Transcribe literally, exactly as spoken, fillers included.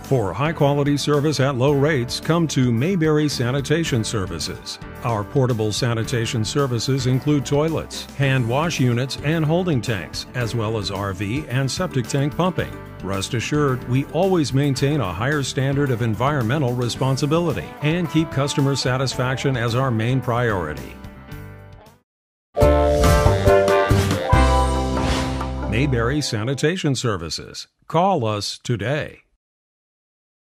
For high-quality service at low rates, come to Mayberry Sanitation Services. Our portable sanitation services include toilets, hand wash units, and holding tanks, as well as R V and septic tank pumping. Rest assured, we always maintain a higher standard of environmental responsibility and keep customer satisfaction as our main priority. Mayberry Sanitation Services. Call us today.